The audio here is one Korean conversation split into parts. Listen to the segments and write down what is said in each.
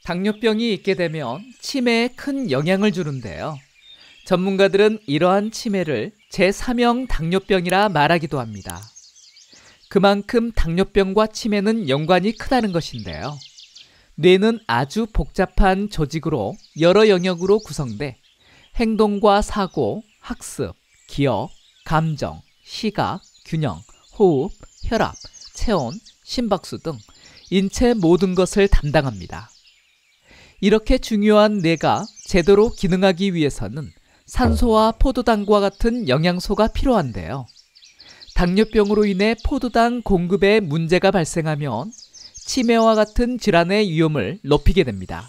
당뇨병이 있게 되면 치매에 큰 영향을 주는데요. 전문가들은 이러한 치매를 제3형 당뇨병이라 말하기도 합니다. 그만큼 당뇨병과 치매는 연관이 크다는 것인데요. 뇌는 아주 복잡한 조직으로 여러 영역으로 구성돼 행동과 사고, 학습, 기억, 감정, 시각, 균형, 호흡, 혈압, 체온, 심박수 등 인체 모든 것을 담당합니다. 이렇게 중요한 뇌가 제대로 기능하기 위해서는 산소와 포도당과 같은 영양소가 필요한데요. 당뇨병으로 인해 포도당 공급에 문제가 발생하면 치매와 같은 질환의 위험을 높이게 됩니다.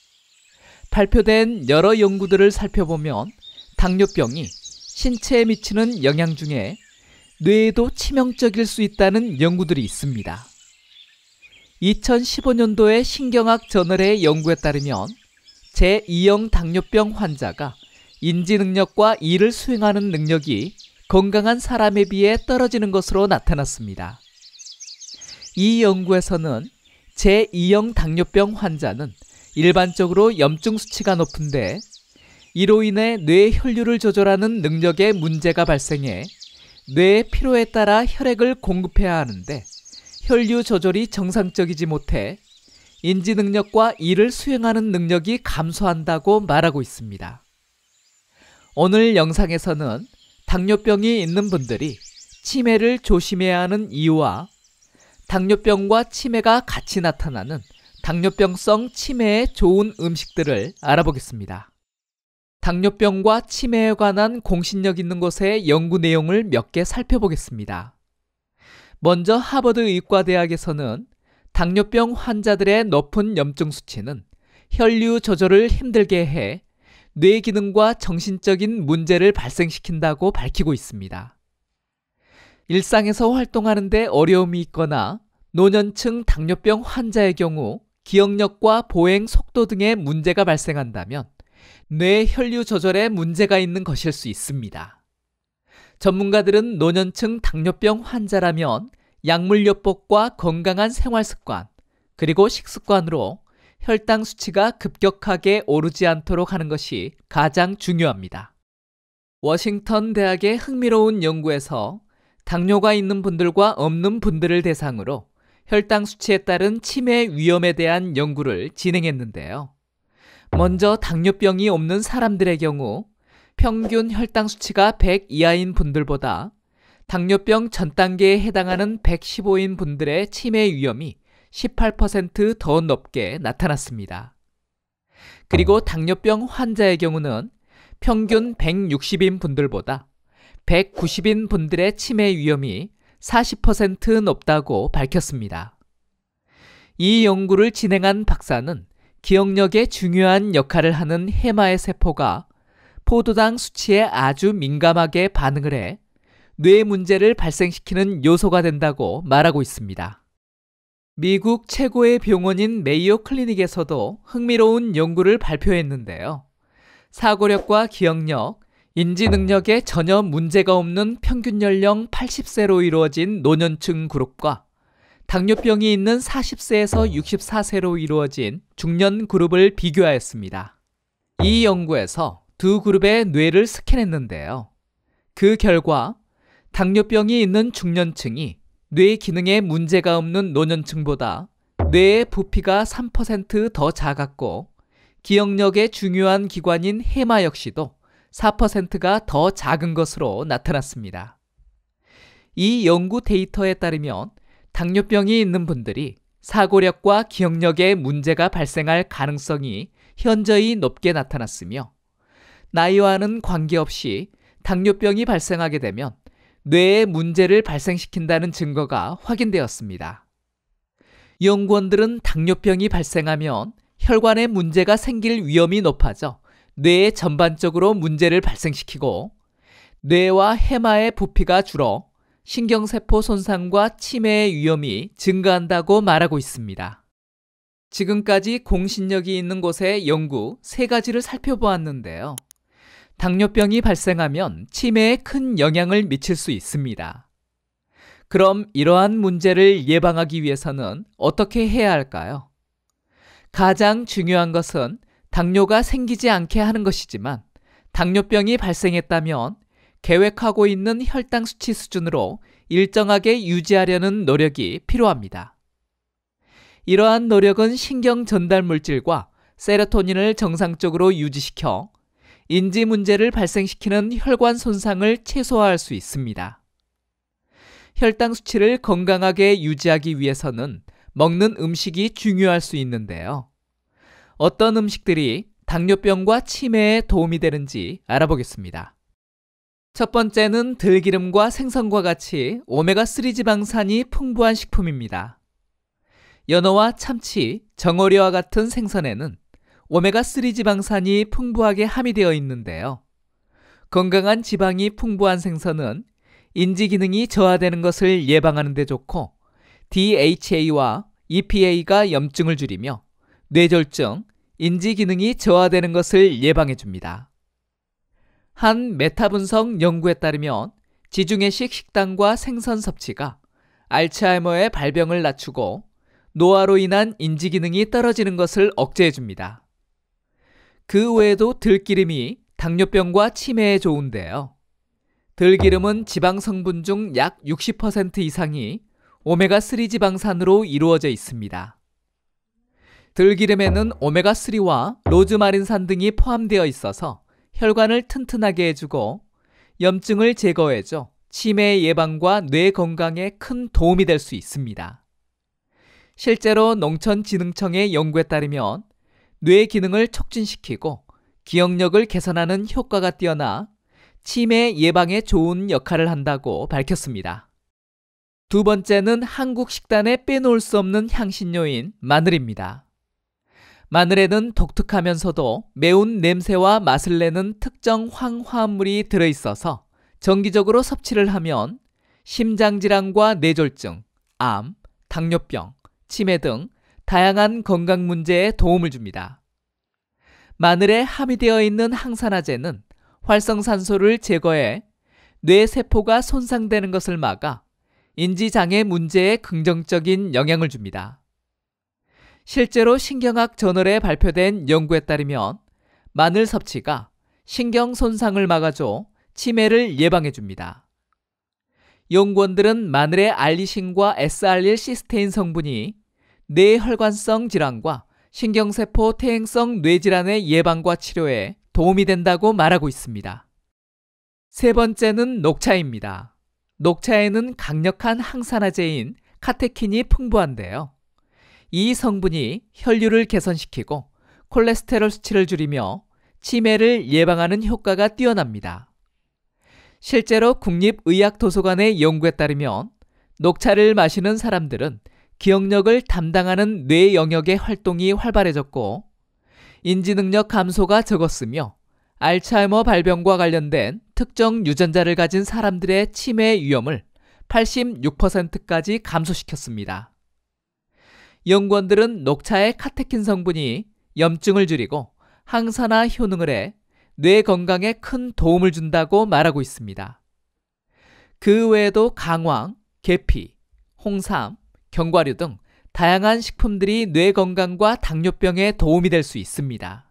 발표된 여러 연구들을 살펴보면 당뇨병이 신체에 미치는 영향 중에 뇌에도 치명적일 수 있다는 연구들이 있습니다. 2015년도의 신경학 저널의 연구에 따르면 제2형 당뇨병 환자가 인지 능력과 일을 수행하는 능력이 건강한 사람에 비해 떨어지는 것으로 나타났습니다. 이 연구에서는 제2형 당뇨병 환자는 일반적으로 염증 수치가 높은데 이로 인해 뇌 혈류를 조절하는 능력에 문제가 발생해 뇌의 필요에 따라 혈액을 공급해야 하는데 혈류 조절이 정상적이지 못해 인지 능력과 일을 수행하는 능력이 감소한다고 말하고 있습니다. 오늘 영상에서는 당뇨병이 있는 분들이 치매를 조심해야 하는 이유와 당뇨병과 치매가 같이 나타나는 당뇨병성 치매에 좋은 음식들을 알아보겠습니다. 당뇨병과 치매에 관한 공신력 있는 곳의 연구 내용을 몇 개 살펴보겠습니다. 먼저 하버드 의과대학에서는 당뇨병 환자들의 높은 염증 수치는 혈류 조절을 힘들게 해 뇌 기능과 정신적인 문제를 발생시킨다고 밝히고 있습니다. 일상에서 활동하는 데 어려움이 있거나 노년층 당뇨병 환자의 경우 기억력과 보행 속도 등의 문제가 발생한다면 뇌 혈류 조절에 문제가 있는 것일 수 있습니다. 전문가들은 노년층 당뇨병 환자라면 약물요법과 건강한 생활습관, 그리고 식습관으로 혈당 수치가 급격하게 오르지 않도록 하는 것이 가장 중요합니다. 워싱턴 대학의 흥미로운 연구에서 당뇨가 있는 분들과 없는 분들을 대상으로 혈당 수치에 따른 치매 위험에 대한 연구를 진행했는데요. 먼저 당뇨병이 없는 사람들의 경우 평균 혈당 수치가 100 이하인 분들보다 당뇨병 전 단계에 해당하는 115인 분들의 치매 위험이 18% 더 높게 나타났습니다. 그리고 당뇨병 환자의 경우는 평균 160인 분들보다 190인 분들의 치매 위험이 40% 높다고 밝혔습니다. 이 연구를 진행한 박사는 기억력에 중요한 역할을 하는 해마의 세포가 포도당 수치에 아주 민감하게 반응을 해 뇌 문제를 발생시키는 요소가 된다고 말하고 있습니다. 미국 최고의 병원인 메이오 클리닉에서도 흥미로운 연구를 발표했는데요. 사고력과 기억력, 인지 능력에 전혀 문제가 없는 평균 연령 80세로 이루어진 노년층 그룹과 당뇨병이 있는 40세에서 64세로 이루어진 중년 그룹을 비교하였습니다. 이 연구에서 두 그룹의 뇌를 스캔했는데요. 그 결과 당뇨병이 있는 중년층이 뇌 기능에 문제가 없는 노년층보다 뇌의 부피가 3% 더 작았고 기억력의 중요한 기관인 해마 역시도 4%가 더 작은 것으로 나타났습니다. 이 연구 데이터에 따르면 당뇨병이 있는 분들이 사고력과 기억력에 문제가 발생할 가능성이 현저히 높게 나타났으며 나이와는 관계없이 당뇨병이 발생하게 되면 뇌에 문제를 발생시킨다는 증거가 확인되었습니다. 연구원들은 당뇨병이 발생하면 혈관에 문제가 생길 위험이 높아져 뇌에 전반적으로 문제를 발생시키고 뇌와 해마의 부피가 줄어 신경세포 손상과 치매의 위험이 증가한다고 말하고 있습니다. 지금까지 공신력이 있는 곳의 연구 3가지를 살펴보았는데요. 당뇨병이 발생하면 치매에 큰 영향을 미칠 수 있습니다. 그럼 이러한 문제를 예방하기 위해서는 어떻게 해야 할까요? 가장 중요한 것은 당뇨가 생기지 않게 하는 것이지만 당뇨병이 발생했다면 계획하고 있는 혈당 수치 수준으로 일정하게 유지하려는 노력이 필요합니다. 이러한 노력은 신경 전달 물질과 세로토닌을 정상적으로 유지시켜 인지 문제를 발생시키는 혈관 손상을 최소화할 수 있습니다. 혈당 수치를 건강하게 유지하기 위해서는 먹는 음식이 중요할 수 있는데요. 어떤 음식들이 당뇨병과 치매에 도움이 되는지 알아보겠습니다. 첫 번째는 들기름과 생선과 같이 오메가3 지방산이 풍부한 식품입니다. 연어와 참치, 정어리와 같은 생선에는 오메가3 지방산이 풍부하게 함유되어 있는데요. 건강한 지방이 풍부한 생선은 인지 기능이 저하되는 것을 예방하는 데 좋고 DHA와 EPA가 염증을 줄이며 뇌졸중, 인지 기능이 저하되는 것을 예방해 줍니다. 한 메타 분석 연구에 따르면 지중해식 식단과 생선 섭취가 알츠하이머의 발병을 낮추고 노화로 인한 인지 기능이 떨어지는 것을 억제해 줍니다. 그 외에도 들기름이 당뇨병과 치매에 좋은데요. 들기름은 지방 성분 중 약 60% 이상이 오메가3 지방산으로 이루어져 있습니다. 들기름에는 오메가3와 로즈마린산 등이 포함되어 있어서 혈관을 튼튼하게 해주고 염증을 제거해줘 치매 예방과 뇌 건강에 큰 도움이 될 수 있습니다. 실제로 농촌진흥청의 연구에 따르면 뇌 기능을 촉진시키고 기억력을 개선하는 효과가 뛰어나 치매 예방에 좋은 역할을 한다고 밝혔습니다. 두 번째는 한국 식단에 빼놓을 수 없는 향신료인 마늘입니다. 마늘에는 독특하면서도 매운 냄새와 맛을 내는 특정 황화합물이 들어있어서 정기적으로 섭취를 하면 심장질환과 뇌졸중, 암, 당뇨병, 치매 등 다양한 건강 문제에 도움을 줍니다. 마늘에 함유되어 있는 항산화제는 활성산소를 제거해 뇌세포가 손상되는 것을 막아 인지장애 문제에 긍정적인 영향을 줍니다. 실제로 신경학 저널에 발표된 연구에 따르면 마늘 섭취가 신경 손상을 막아줘 치매를 예방해 줍니다. 연구원들은 마늘의 알리신과 S알릴시스테인 성분이 뇌혈관성 질환과 신경세포 퇴행성 뇌질환의 예방과 치료에 도움이 된다고 말하고 있습니다. 세 번째는 녹차입니다. 녹차에는 강력한 항산화제인 카테킨이 풍부한데요. 이 성분이 혈류를 개선시키고 콜레스테롤 수치를 줄이며 치매를 예방하는 효과가 뛰어납니다. 실제로 국립의학도서관의 연구에 따르면 녹차를 마시는 사람들은 기억력을 담당하는 뇌 영역의 활동이 활발해졌고 인지능력 감소가 적었으며 알츠하이머 발병과 관련된 특정 유전자를 가진 사람들의 치매 위험을 86%까지 감소시켰습니다. 연구원들은 녹차의 카테킨 성분이 염증을 줄이고 항산화 효능을 해 뇌 건강에 큰 도움을 준다고 말하고 있습니다. 그 외에도 강황, 계피, 홍삼, 견과류 등 다양한 식품들이 뇌 건강과 당뇨병에 도움이 될 수 있습니다.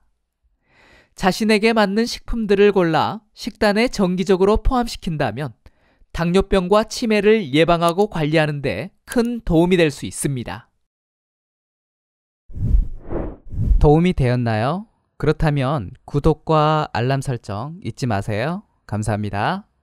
자신에게 맞는 식품들을 골라 식단에 정기적으로 포함시킨다면 당뇨병과 치매를 예방하고 관리하는 데 큰 도움이 될 수 있습니다. 도움이 되었나요? 그렇다면 구독과 알람 설정 잊지 마세요. 감사합니다.